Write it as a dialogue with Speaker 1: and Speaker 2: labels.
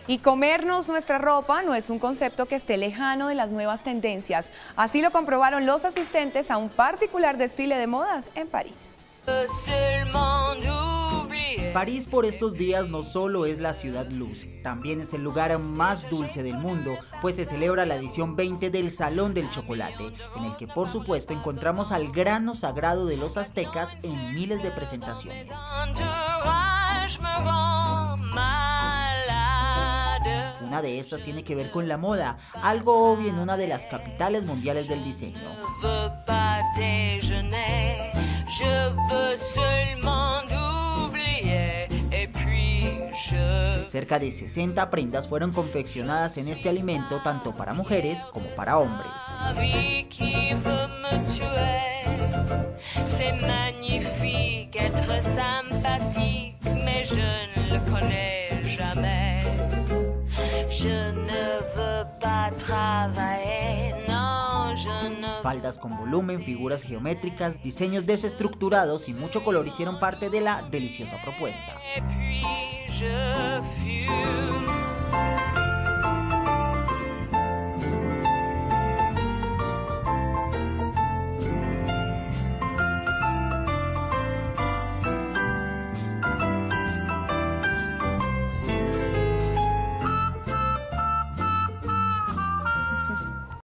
Speaker 1: Y comernos nuestra ropa no es un concepto que esté lejano de las nuevas tendencias. Así lo comprobaron los asistentes a un particular desfile de modas en París.
Speaker 2: París por estos días no solo es la ciudad luz, también es el lugar más dulce del mundo, pues se celebra la edición 20 del Salón del Chocolate, en el que por supuesto encontramos al grano sagrado de los aztecas en miles de presentaciones. Una de estas tiene que ver con la moda, algo obvio en una de las capitales mundiales del diseño. Cerca de 60 prendas fueron confeccionadas en este alimento tanto para mujeres como para hombres. Faldas con volumen, figuras geométricas, diseños desestructurados y mucho color hicieron parte de la deliciosa propuesta.